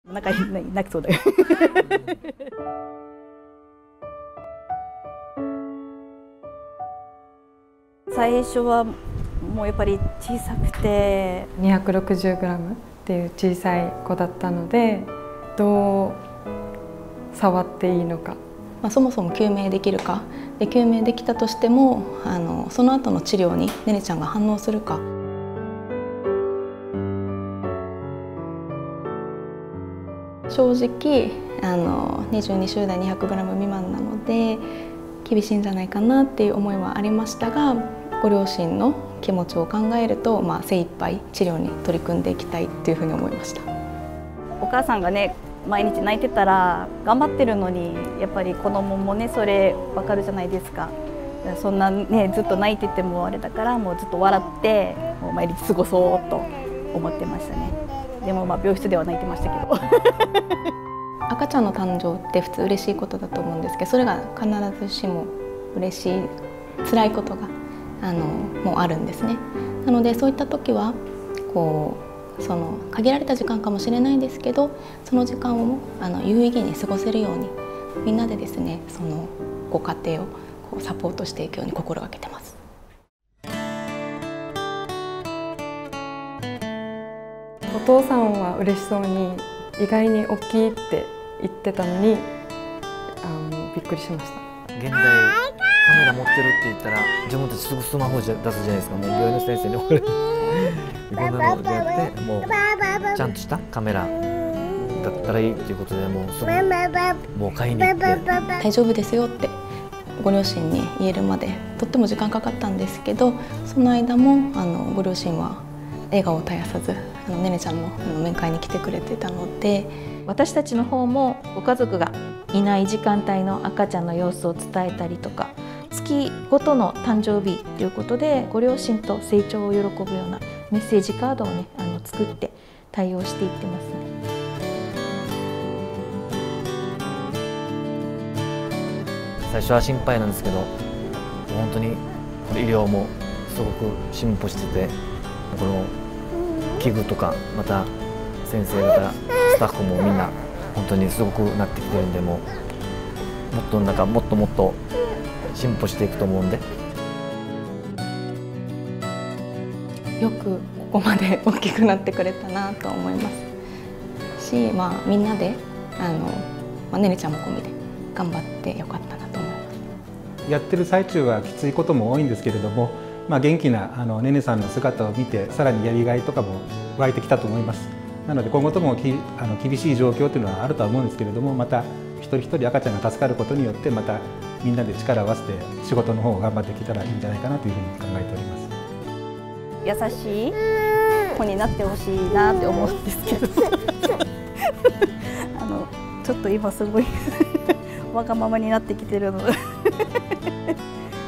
泣きそうだよ最初はもうやっぱり小さくて 260g っていう小さい子だったので、どう触っていいのか、 そもそも救命できるかで、救命できたとしてもその後の治療にねねちゃんが反応するか。正直22週代 200g 未満なので厳しいんじゃないかなっていう思いはありましたが、ご両親の気持ちを考えると、精一杯治療に取り組んでいきたいっていうふうに思いました。 お母さんがね毎日泣いてたら頑張ってるのに、やっぱり子供もねそれ分かるじゃないですか。そんなねずっと泣いててもあれだから、もうずっと笑ってもう毎日過ごそうと思ってましたね。でも病室では泣いてましたけど赤ちゃんの誕生って普通嬉しいことだと思うんですけど、それが必ずしも嬉しい辛いことがもうあるんですね。なのでそういった時はその限られた時間かもしれないんですけど、その時間を有意義に過ごせるようにみんなでですね、そのご家庭をサポートしていくように心がけてます。 お父さんは嬉しそうに意外に大きいって言ってたのにびっくりしました。 現代カメラ持ってるって言ったら自分たちすぐスマホ出すじゃないですか。もう病院の先生にこれいろんなのじゃなくて、もうちゃんとしたカメラだったらいいっていうことで、もうすぐもう買いに行って大丈夫ですよってご両親に言えるまでとっても時間かかったんですけど、その間もご両親は笑顔を絶やさずねねちゃんの面会に来てくれてたので、 私たちの方もご家族がいない時間帯の赤ちゃんの様子を伝えたりとか、月ごとの誕生日ということでご両親と成長を喜ぶようなメッセージカードをね作って対応していってますね。 最初は心配なんですけど、本当に医療もすごく進歩してて、この器具とかまた先生方スタッフもみんな本当にすごくなってきてるんで、もっと進歩していくと思うんで、 よくここまで大きくなってくれたなと思いますし、みんなでねねちゃんも込みで頑張ってよかったなと思います。 やってる最中はきついことも多いんですけれども、元気なねねさんの姿を見てさらにやりがいとかも湧いてきたと思います。なので今後とも厳しい状況というのはあるとは思うんですけれども、また一人一人赤ちゃんが助かることによって、またみんなで力を合わせて仕事の方を頑張っていけたらいいんじゃないかなというふうに考えております。 優しい子になってほしいなって思うんですけどちょっと今すごいわがままになってきてるので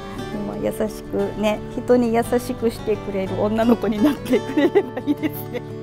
優しくね、人に優しくしてくれる女の子になってくれればいいですね。